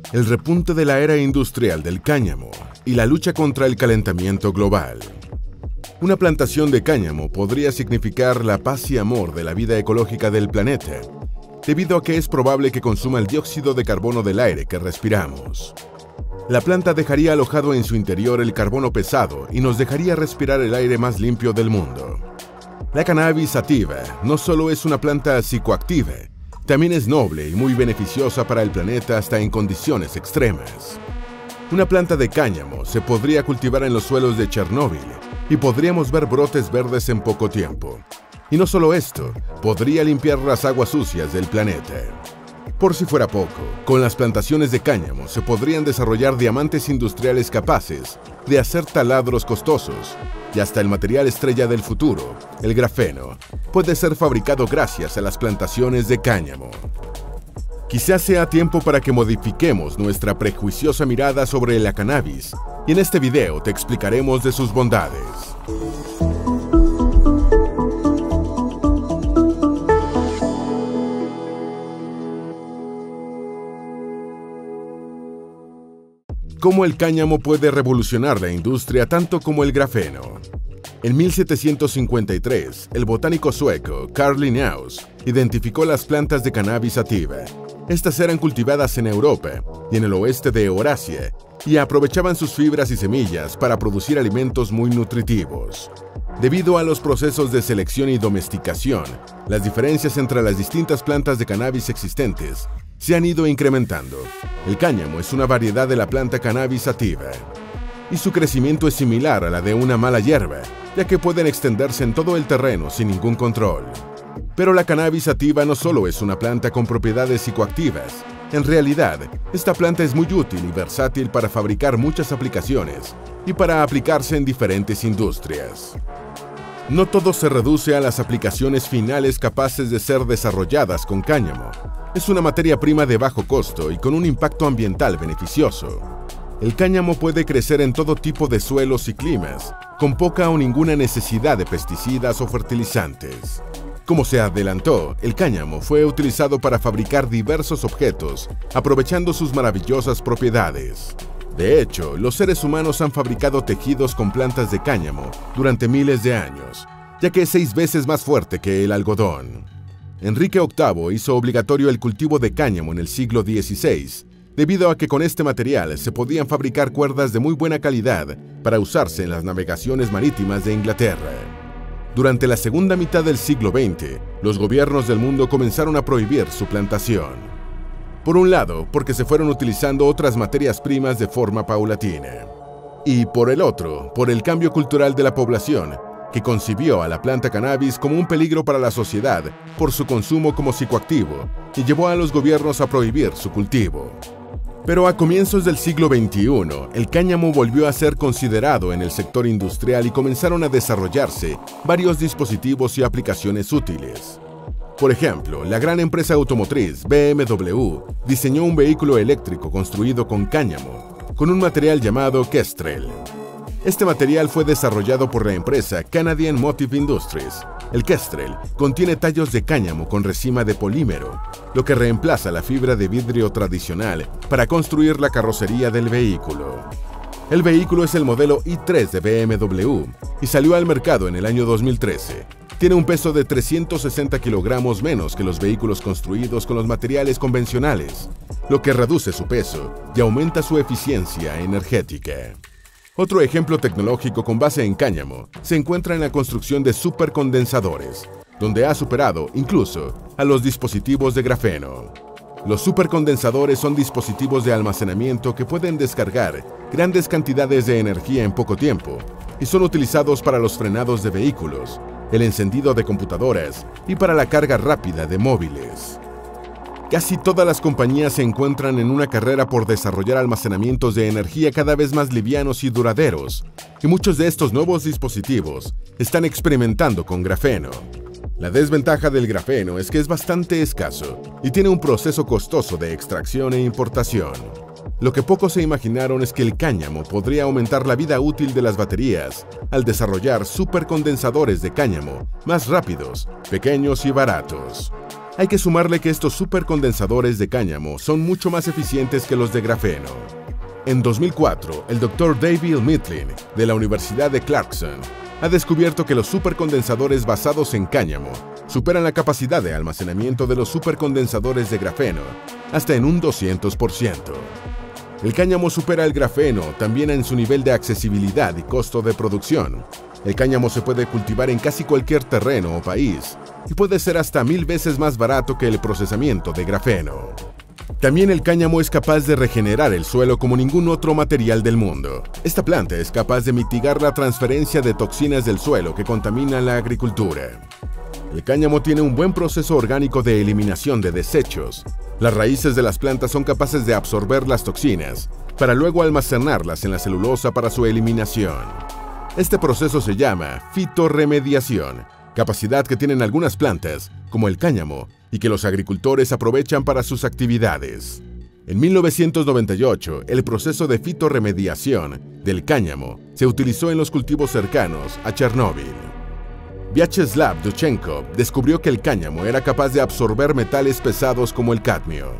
el repunte de la era industrial del cáñamo y la lucha contra el calentamiento global. Una plantación de cáñamo podría significar la paz y amor de la vida ecológica del planeta, debido a que es probable que consuma el dióxido de carbono del aire que respiramos. La planta dejaría alojado en su interior el carbono pesado y nos dejaría respirar el aire más limpio del mundo. La cannabis sativa no solo es una planta psicoactiva, también es noble y muy beneficiosa para el planeta hasta en condiciones extremas. Una planta de cáñamo se podría cultivar en los suelos de Chernóbil y podríamos ver brotes verdes en poco tiempo. Y no solo esto, podría limpiar las aguas sucias del planeta. Por si fuera poco, con las plantaciones de cáñamo se podrían desarrollar diamantes industriales capaces de hacer taladros costosos, y hasta el material estrella del futuro, el grafeno, puede ser fabricado gracias a las plantaciones de cáñamo. Quizás sea tiempo para que modifiquemos nuestra prejuiciosa mirada sobre la cannabis, y en este video te explicaremos de sus bondades. Cómo el cáñamo puede revolucionar la industria tanto como el grafeno. En 1753, el botánico sueco Carl Linnaeus identificó las plantas de cannabis sativa. Estas eran cultivadas en Europa y en el oeste de Eurasia y aprovechaban sus fibras y semillas para producir alimentos muy nutritivos. Debido a los procesos de selección y domesticación, las diferencias entre las distintas plantas de cannabis existentes se han ido incrementando. El cáñamo es una variedad de la planta cannabis sativa, y su crecimiento es similar a la de una mala hierba, ya que pueden extenderse en todo el terreno sin ningún control. Pero la cannabis sativa no solo es una planta con propiedades psicoactivas. En realidad, esta planta es muy útil y versátil para fabricar muchas aplicaciones y para aplicarse en diferentes industrias. No todo se reduce a las aplicaciones finales capaces de ser desarrolladas con cáñamo. Es una materia prima de bajo costo y con un impacto ambiental beneficioso. El cáñamo puede crecer en todo tipo de suelos y climas, con poca o ninguna necesidad de pesticidas o fertilizantes. Como se adelantó, el cáñamo fue utilizado para fabricar diversos objetos, aprovechando sus maravillosas propiedades. De hecho, los seres humanos han fabricado tejidos con plantas de cáñamo durante miles de años, ya que es 6 veces más fuerte que el algodón. Enrique VIII hizo obligatorio el cultivo de cáñamo en el siglo XVI, debido a que con este material se podían fabricar cuerdas de muy buena calidad para usarse en las navegaciones marítimas de Inglaterra. Durante la segunda mitad del siglo XX, los gobiernos del mundo comenzaron a prohibir su plantación. Por un lado, porque se fueron utilizando otras materias primas de forma paulatina. Y por el otro, por el cambio cultural de la población, que concibió a la planta cannabis como un peligro para la sociedad por su consumo como psicoactivo y llevó a los gobiernos a prohibir su cultivo. Pero a comienzos del siglo XXI, el cáñamo volvió a ser considerado en el sector industrial y comenzaron a desarrollarse varios dispositivos y aplicaciones útiles. Por ejemplo, la gran empresa automotriz BMW diseñó un vehículo eléctrico construido con cáñamo, con un material llamado Kestrel. Este material fue desarrollado por la empresa Canadian Motive Industries. El Kestrel contiene tallos de cáñamo con resina de polímero, lo que reemplaza la fibra de vidrio tradicional para construir la carrocería del vehículo. El vehículo es el modelo i3 de BMW y salió al mercado en el año 2013. Tiene un peso de 360 kilogramos menos que los vehículos construidos con los materiales convencionales, lo que reduce su peso y aumenta su eficiencia energética. Otro ejemplo tecnológico con base en cáñamo se encuentra en la construcción de supercondensadores, donde ha superado incluso a los dispositivos de grafeno. Los supercondensadores son dispositivos de almacenamiento que pueden descargar grandes cantidades de energía en poco tiempo y son utilizados para los frenados de vehículos, el encendido de computadoras y para la carga rápida de móviles. Casi todas las compañías se encuentran en una carrera por desarrollar almacenamientos de energía cada vez más livianos y duraderos, y muchos de estos nuevos dispositivos están experimentando con grafeno. La desventaja del grafeno es que es bastante escaso y tiene un proceso costoso de extracción e importación. Lo que pocos se imaginaron es que el cáñamo podría aumentar la vida útil de las baterías al desarrollar supercondensadores de cáñamo más rápidos, pequeños y baratos. Hay que sumarle que estos supercondensadores de cáñamo son mucho más eficientes que los de grafeno. En 2004, el Dr. David Mitlin, de la Universidad de Clarkson, ha descubierto que los supercondensadores basados en cáñamo superan la capacidad de almacenamiento de los supercondensadores de grafeno hasta en un 200%. El cáñamo supera el grafeno también en su nivel de accesibilidad y costo de producción. El cáñamo se puede cultivar en casi cualquier terreno o país y puede ser hasta 1000 veces más barato que el procesamiento de grafeno. También el cáñamo es capaz de regenerar el suelo como ningún otro material del mundo. Esta planta es capaz de mitigar la transferencia de toxinas del suelo que contaminan la agricultura. El cáñamo tiene un buen proceso orgánico de eliminación de desechos. Las raíces de las plantas son capaces de absorber las toxinas para luego almacenarlas en la celulosa para su eliminación. Este proceso se llama fitorremediación, capacidad que tienen algunas plantas, como el cáñamo, y que los agricultores aprovechan para sus actividades. En 1998, el proceso de fitorremediación del cáñamo se utilizó en los cultivos cercanos a Chernóbil. Vyacheslav Duchenkov descubrió que el cáñamo era capaz de absorber metales pesados como el cadmio.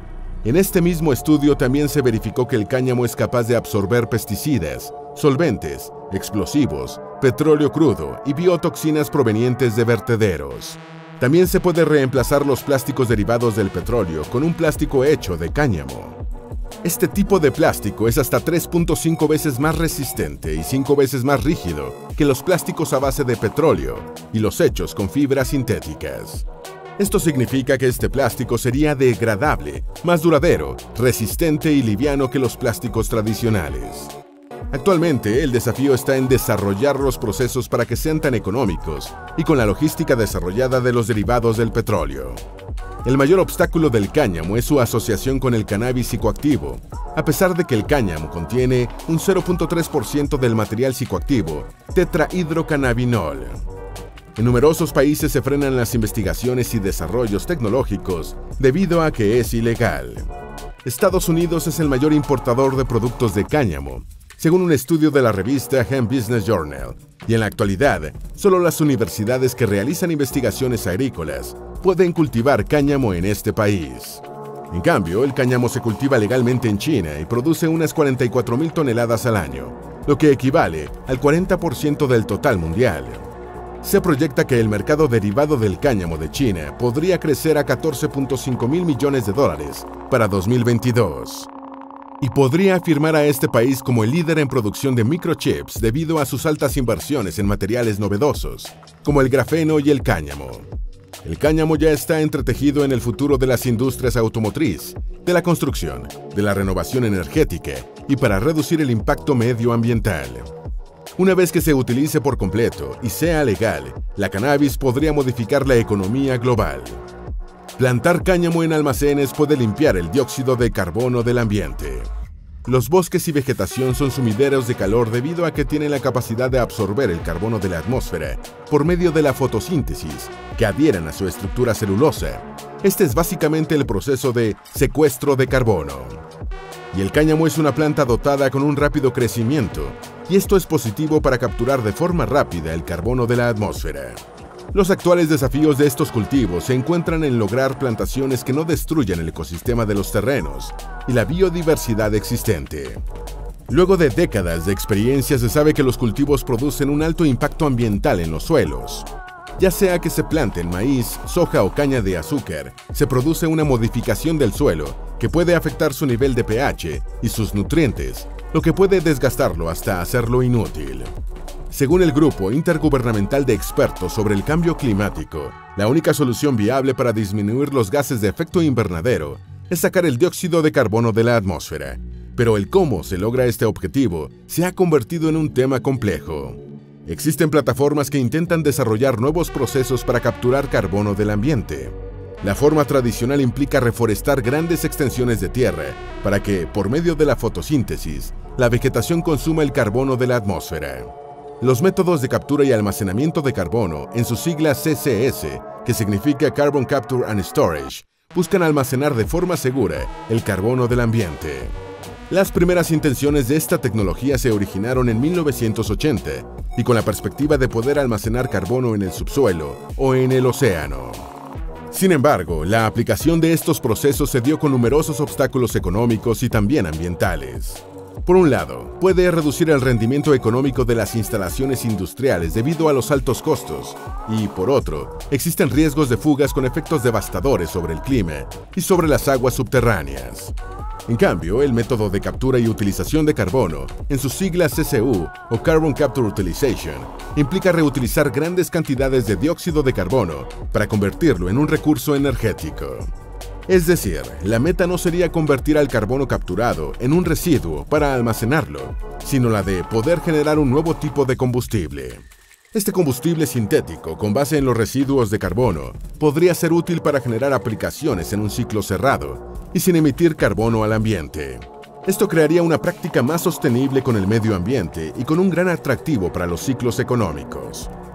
En este mismo estudio también se verificó que el cáñamo es capaz de absorber pesticidas, solventes, explosivos, petróleo crudo y biotoxinas provenientes de vertederos. También se puede reemplazar los plásticos derivados del petróleo con un plástico hecho de cáñamo. Este tipo de plástico es hasta 3.5 veces más resistente y 5 veces más rígido que los plásticos a base de petróleo y los hechos con fibras sintéticas. Esto significa que este plástico sería degradable, más duradero, resistente y liviano que los plásticos tradicionales. Actualmente, el desafío está en desarrollar los procesos para que sean tan económicos y con la logística desarrollada de los derivados del petróleo. El mayor obstáculo del cáñamo es su asociación con el cannabis psicoactivo, a pesar de que el cáñamo contiene un 0.3% del material psicoactivo tetrahidrocannabinol. En numerosos países se frenan las investigaciones y desarrollos tecnológicos debido a que es ilegal. Estados Unidos es el mayor importador de productos de cáñamo, según un estudio de la revista Hemp Business Journal, y en la actualidad, solo las universidades que realizan investigaciones agrícolas pueden cultivar cáñamo en este país. En cambio, el cáñamo se cultiva legalmente en China y produce unas 44.000 toneladas al año, lo que equivale al 40% del total mundial. Se proyecta que el mercado derivado del cáñamo de China podría crecer a 14.5 mil millones de dólares para 2022. Y podría afirmar a este país como el líder en producción de microchips debido a sus altas inversiones en materiales novedosos, como el grafeno y el cáñamo. El cáñamo ya está entretejido en el futuro de las industrias automotriz, de la construcción, de la renovación energética y para reducir el impacto medioambiental. Una vez que se utilice por completo y sea legal, la cannabis podría modificar la economía global. Plantar cáñamo en almacenes puede limpiar el dióxido de carbono del ambiente. Los bosques y vegetación son sumideros de calor debido a que tienen la capacidad de absorber el carbono de la atmósfera por medio de la fotosíntesis, que adhieren a su estructura celulosa. Este es básicamente el proceso de secuestro de carbono. Y el cáñamo es una planta dotada con un rápido crecimiento, y esto es positivo para capturar de forma rápida el carbono de la atmósfera. Los actuales desafíos de estos cultivos se encuentran en lograr plantaciones que no destruyan el ecosistema de los terrenos y la biodiversidad existente. Luego de décadas de experiencia se sabe que los cultivos producen un alto impacto ambiental en los suelos. Ya sea que se planten maíz, soja o caña de azúcar, se produce una modificación del suelo que puede afectar su nivel de pH y sus nutrientes, lo que puede desgastarlo hasta hacerlo inútil. Según el Grupo Intergubernamental de Expertos sobre el Cambio Climático, la única solución viable para disminuir los gases de efecto invernadero es sacar el dióxido de carbono de la atmósfera. Pero el cómo se logra este objetivo se ha convertido en un tema complejo. Existen plataformas que intentan desarrollar nuevos procesos para capturar carbono del ambiente. La forma tradicional implica reforestar grandes extensiones de tierra para que, por medio de la fotosíntesis, la vegetación consuma el carbono de la atmósfera. Los métodos de captura y almacenamiento de carbono, en sus siglas CCS, que significa Carbon Capture and Storage, buscan almacenar de forma segura el carbono del ambiente. Las primeras intenciones de esta tecnología se originaron en 1980 y con la perspectiva de poder almacenar carbono en el subsuelo o en el océano. Sin embargo, la aplicación de estos procesos se dio con numerosos obstáculos económicos y también ambientales. Por un lado, puede reducir el rendimiento económico de las instalaciones industriales debido a los altos costos, y por otro, existen riesgos de fugas con efectos devastadores sobre el clima y sobre las aguas subterráneas. En cambio, el método de captura y utilización de carbono, en sus siglas CCU o Carbon Capture Utilization, implica reutilizar grandes cantidades de dióxido de carbono para convertirlo en un recurso energético. Es decir, la meta no sería convertir al carbono capturado en un residuo para almacenarlo, sino la de poder generar un nuevo tipo de combustible. Este combustible sintético, con base en los residuos de carbono, podría ser útil para generar aplicaciones en un ciclo cerrado y sin emitir carbono al ambiente. Esto crearía una práctica más sostenible con el medio ambiente y con un gran atractivo para los ciclos económicos.